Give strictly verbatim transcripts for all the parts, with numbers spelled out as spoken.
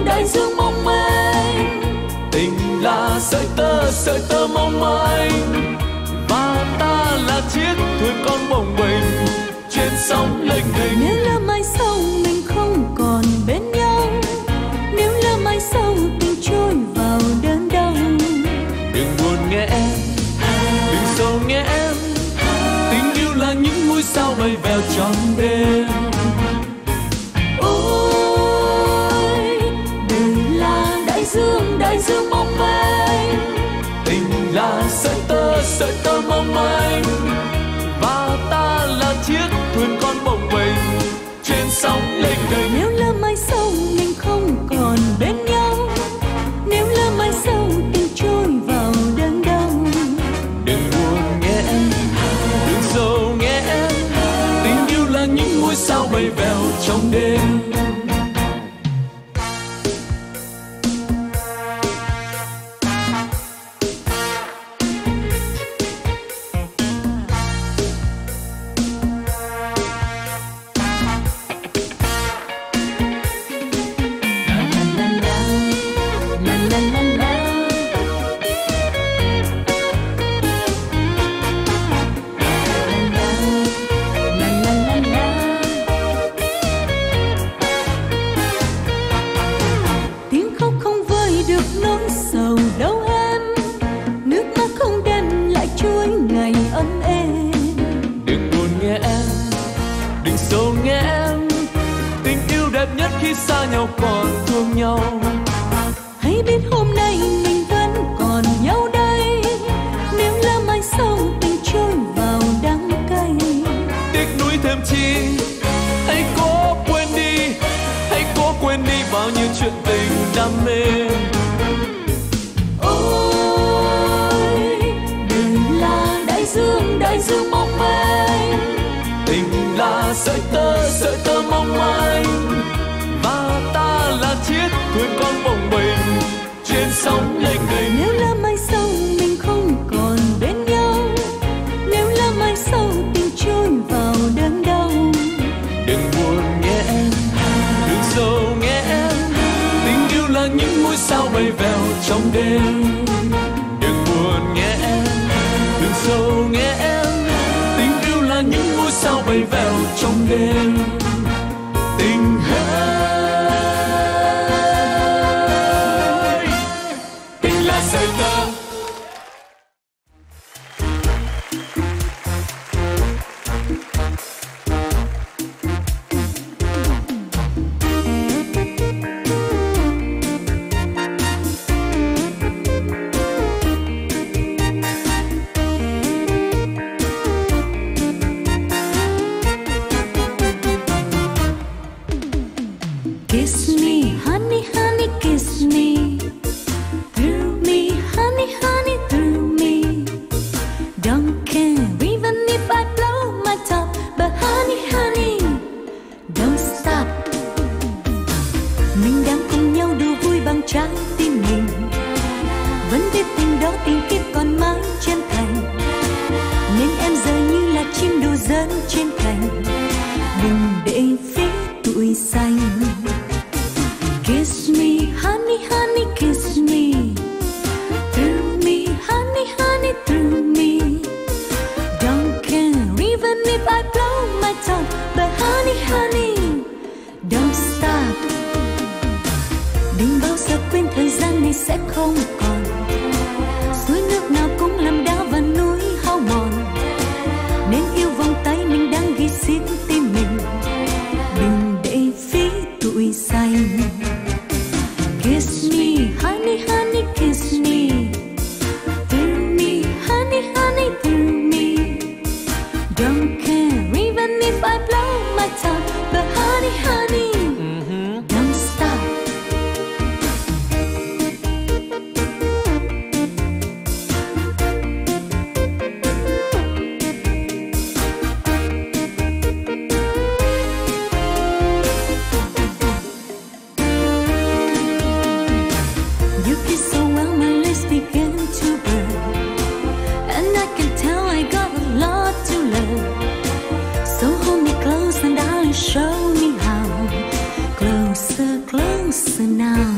đại dương mong manh. Tình là sợi tơ, sợi tơ mong manh, và ta là chiếc thuyền con bồng bềnh trên sóng lênh đênh. Nếu là mai sau mình không còn bên nhau, nếu là mai sau tình trôi vào đơn đau, đừng buồn nghe em, đừng sầu nghe em, tình yêu là những ngôi sao bay vèo trong đêm. Ôi đời là đại dương, đại dương mong manh. Tình là sợi tơ, sợi tơ mong manh, và ta là chiếc thuyền con bồng bềnh trên sóng lênh đênh. Nếu là mai sau mình không còn bên nhau, nếu là mai sau tình trôi vào đơn đau, đừng buồn nghe em, đừng sầu nghe em, tình yêu là những ngôi sao bay vèo trong đêm. Khi xa nhau còn thương nhau, hãy biết hôm nay mình vẫn còn nhau đây. Nếu là mai sau tình trôi vào đắng cay, tiếc nuối thêm chi, hãy cố quên đi, hãy cố quên đi bao nhiêu chuyện tình đam mê. Ôi đời là đại dương, đại dương mong manh. Tình là sợi tơ, sợi tơ mong manh, và ta là chiếc thuyền con bồng bềnh trên sóng lênh đênh. Nếu là mai sau mình không còn bên nhau, nếu là mai sau tình trôi vào đơn đau, đừng buồn nghe em, đừng sầu nghe em, tình yêu là những ngôi sao bay vèo trong đêm. Đừng buồn nghe em, đừng sầu nghe em, tình yêu là những ngôi sao bay vèo trong đêm. Tình hỡi, tình là sợi tơ. Kiss me, honey, honey, kiss me. Through me, honey, honey, through me. Don't care even if I blow my top, but honey, honey, don't stop. Mình đang cùng nhau đùa vui bằng trái tim mình, vẫn biết tình đó tình kiếp còn mãi chân thành, nên em giờ như là chim đùa giỡn trên cành, đừng để phí tuổi xanh. Kiss me, honey, honey, kiss me. Through me, honey, honey, through me. Don't care even if I blow my top, but honey, honey, don't stop. Đừng bao giờ quên thời gian này sẽ không còn, suối nước nào cũng làm đá và núi hao mòn, nên yêu vòng tay mình đang ghi xiết tim mình, đừng để phí tuổi xanh. Kiss me, honey, honey, kiss me. Through me, honey, honey, through me. Don't care even if I blow my top, but honey, honey, don't stop.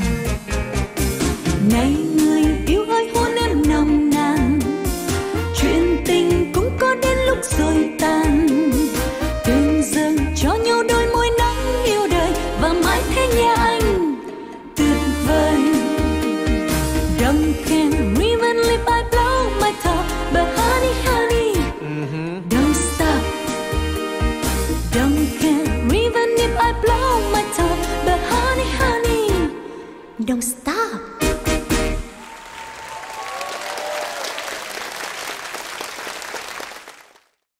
Này người yêu ơi hôn em nồng nàn, chuyện tình cũng có đến lúc rồi tàn. Từng giờ cho nhau đôi môi nắng yêu đời và mãi thế nhà anh tuyệt vời. Don't care even if I blow my top, but honey honey don't stop. Don't care even if I blow my top, but honey honey don't stop.